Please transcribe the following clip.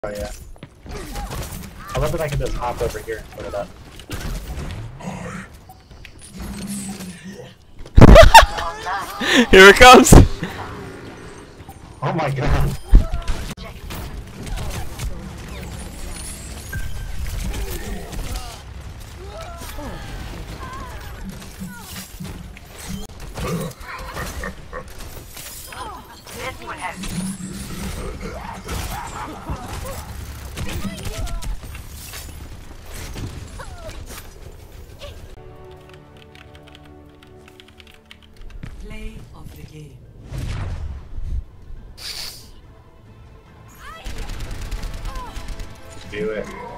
Oh yeah. I love that I can just hop over here and put it up. Here it comes! Oh my god. This would have play of the game. Do it.